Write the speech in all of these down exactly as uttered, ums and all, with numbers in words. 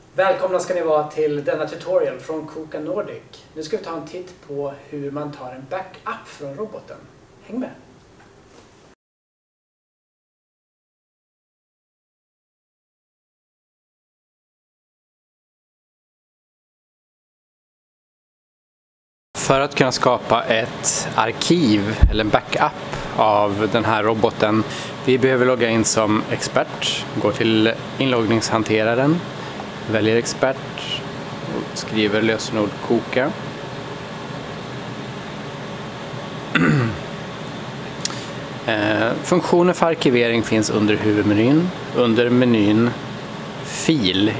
Välkomna ska ni vara till denna tutorial från KUKA Nordic. Nu ska vi ta en titt på hur man tar en backup från roboten. Häng med! För att kunna skapa ett arkiv eller en backup av den här roboten, vi behöver logga in som expert. Gå till inloggningshanteraren, väljer expert och skriver lösenord KUKA. Funktioner för arkivering finns under huvudmenyn. Under menyn fil,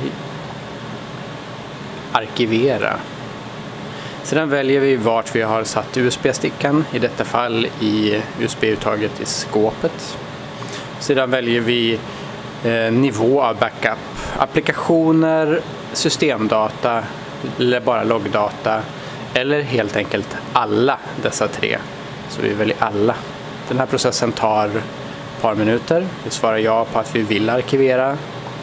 arkivera. Sedan väljer vi vart vi har satt U S B-stickan, i detta fall i U S B-uttaget i skåpet. Sedan väljer vi eh, nivå av backup, applikationer, systemdata eller bara loggdata eller helt enkelt alla dessa tre. Så vi väljer alla. Den här processen tar ett par minuter. Vi svarar ja på att vi vill arkivera.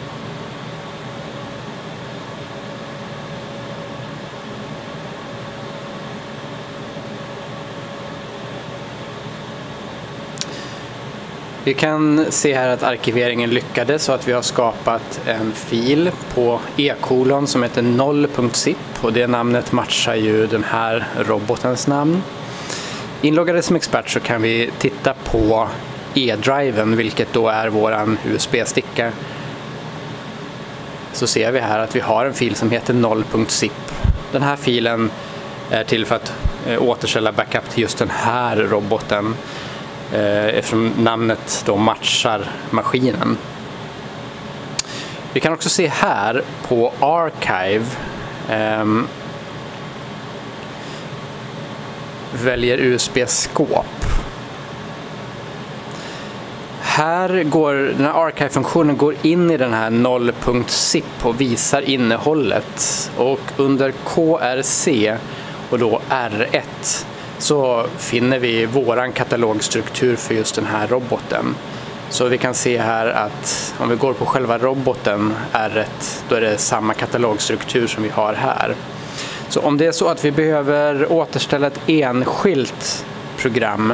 Vi kan se här att arkiveringen lyckades så att vi har skapat en fil på e-kolon som heter noll punkt zip och det namnet matchar ju den här robotens namn. Inloggade som expert så kan vi titta på e-driven, vilket då är våran U S B-sticka. Så ser vi här att vi har en fil som heter noll punkt zip. Den här filen är till för att återställa backup till just den här roboten, eftersom namnet då matchar maskinen. Vi kan också se här på Archive, eh, väljer U S B-skåp. Här går den här Archive-funktionen går in i den här noll punkt zip och visar innehållet, och under K R C och då R ett så finner vi våran katalogstruktur för just den här roboten. Så vi kan se här att om vi går på själva roboten R ett, då är det samma katalogstruktur som vi har här. Så om det är så att vi behöver återställa ett enskilt program,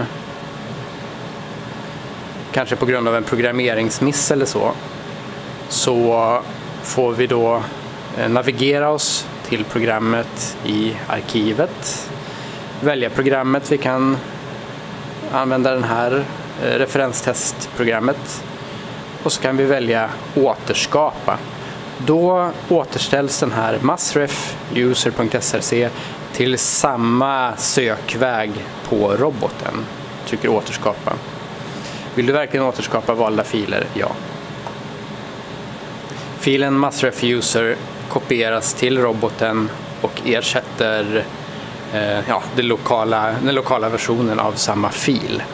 kanske på grund av en programmeringsmiss eller så, så får vi då navigera oss till programmet i arkivet. Välja programmet, vi kan använda den här referenstestprogrammet och så kan vi välja återskapa. Då återställs den här massref user punkt S R C till samma sökväg på roboten. Trycker återskapa. Vill du verkligen återskapa valda filer? Ja. Filen massref user kopieras till roboten och ersätter Ja, det lokala, den lokala versionen av samma fil.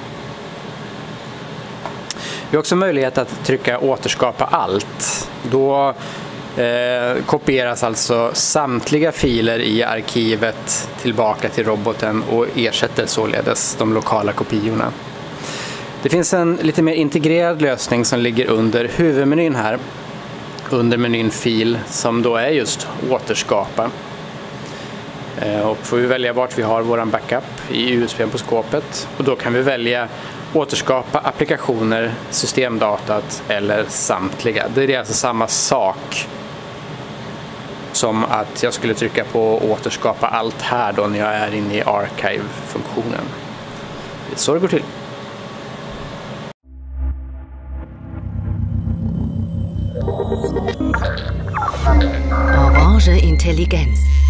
Vi har också möjlighet att trycka återskapa allt. Då eh, kopieras alltså samtliga filer i arkivet tillbaka till roboten och ersätter således de lokala kopiorna. Det finns en lite mer integrerad lösning som ligger under huvudmenyn här. Under menyn fil, som då är just återskapa. Och får vi välja vart vi har våran backup i U S B på skåpet, och då kan vi välja återskapa applikationer, systemdatat eller samtliga. Det är alltså samma sak som att jag skulle trycka på återskapa allt här då när jag är inne i archive-funktionen. Så det går till. Orange Intelligenz.